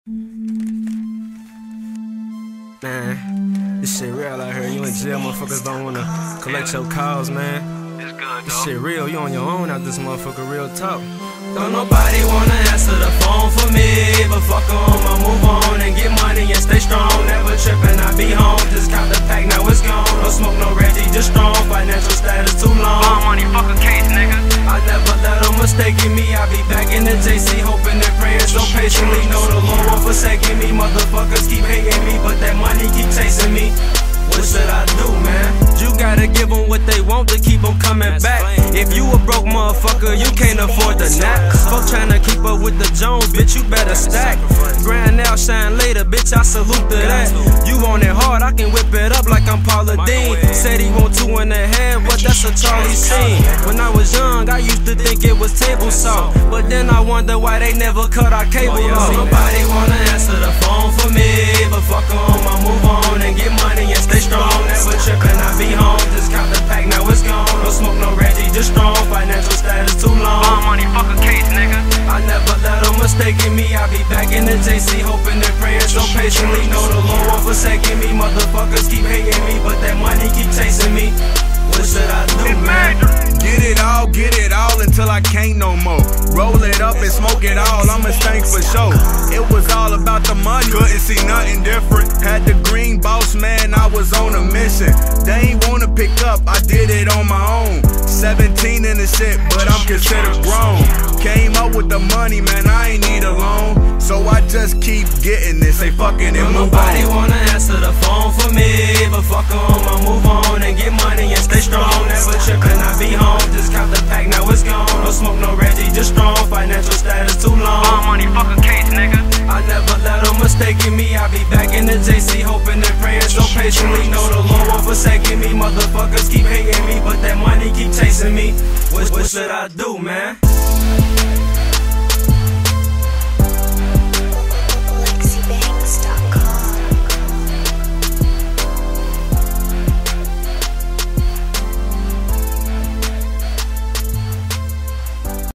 Man, this shit real out here. You in jail, motherfuckers don't wanna collect your calls, man. It's good, This shit real, you on your own out this motherfucker, real talk. Don't nobody wanna answer the phone for me, but fuck 'em, I move on and get money and stay strong. Never trippin', I be home, just count the pack, now it's gone. No smoke, no Reggie, just strong, financial status too long. All money, fuck a case, nigga. I never let them mistaken me, I be back in the JC, hoping and praying so patiently. Know the Lord won't forsaken me, motherfuckers keep hating me, but that money keep chasing me. What should I do, man? You gotta give them what they want to keep them coming back. If you a broke motherfucker, you can't afford the nap. Folk tryna keep up with the Jones, bitch, you better stack. Grind now, shine later, bitch, I salute to that. You want it hard, I can whip it up like I'm Paula Deen. Said he want 2.5, but that's a Charlie scene. When I was young, I used to think it was table salt, but then I wonder why they never cut our cable off. Nobody wanna answer the phone for me, but fuck 'em, I move on and get money and stay strong. Never trippin', I be home, just count the pack, now it's gone. No smoke, no Reggie, just strong, financial status too long. All money, fuck a case, nigga. I never let them mistaken me, I be back in the JC, hoping and praying so patiently. Know the Lord won't forsaken me, motherfuckers keep hating me, but that money keep chasing me. What should I do, man? Get it all until I can't no more. Roll it up and smoke it all, I'ma stank for sure. It was all about the money, couldn't see nothing different. Had the green boss, man, I was on a mission. They ain't wanna pick up, I did it on my own. 17 in the shit, but I'm considered grown. Came up with the money, man, I ain't need a loan. So I just keep getting this, say fucking and move on. Nobody wanna answer the phone for me, but fuck 'em, I move on and get money and stay strong. Never trippin', I be home, just count the pack, now it's gone. No smoke, no Reggie, just strong, financial status too long. All money, fuck a case, nigga. I never let them mistaken me, I be back in the JC, hoping and praying so patiently. Know the Lord won't forsaken me, motherfuckers keep hating me, but that money keep chasing me. What should I do, man?